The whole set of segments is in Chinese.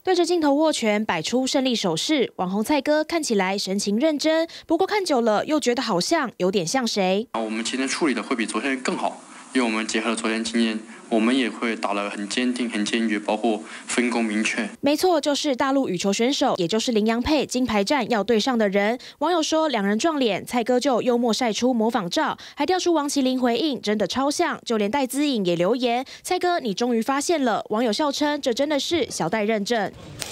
对着镜头握拳，摆出胜利手势。网红蔡哥看起来神情认真，不过看久了又觉得好像有点像谁。 我们今天处理的会比昨天更好，因为我们结合了昨天经验，我们也会打得很坚定、很坚决，包括分工明确。 没错，就是大陆羽球选手，也就是麟洋配金牌战要对上的人。网友说两人撞脸，蔡哥就幽默晒出模仿照，还调出王麒麟回应，真的超像。就连戴资颖也留言：“蔡哥，你终于发现了。”网友笑称这真的是小戴认证。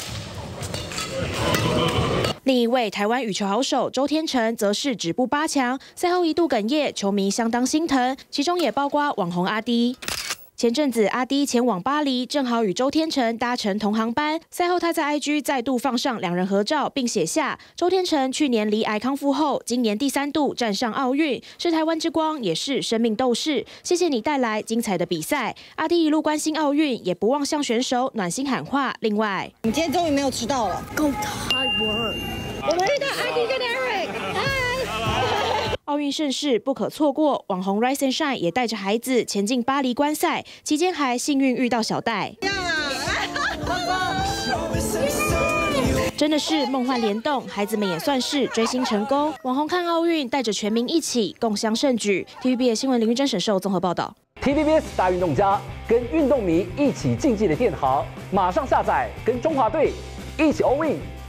另一位台湾羽球好手周天成则是止步8强，赛后一度哽咽，球迷相当心疼，其中也包括网红阿滴。前阵子阿滴前往巴黎，正好与周天成搭乘同航班。赛后他在 IG 再度放上两人合照，并写下：周天成去年罹癌康复后，今年第3度站上奥运，是台湾之光，也是生命斗士。谢谢你带来精彩的比赛。阿滴一路关心奥运，也不忘向选手暖心喊话。另外， 你今天终于没有迟到了 ，Go Taiwan！ 我们遇到阿滴跟 Eric， 嗨。 奥运盛事不可错过，网红 Rise and Shine 也带着孩子前进巴黎观赛，期间还幸运遇到小戴。真的是梦幻联动，孩子们也算是追星成功。网红看奥运，带着全民一起共襄盛举。TVBS 新闻林玉珍、沈寿综合报道。 TVBS 大运动家跟运动迷一起竞技的电行，马上下载，跟中华队一起 all in。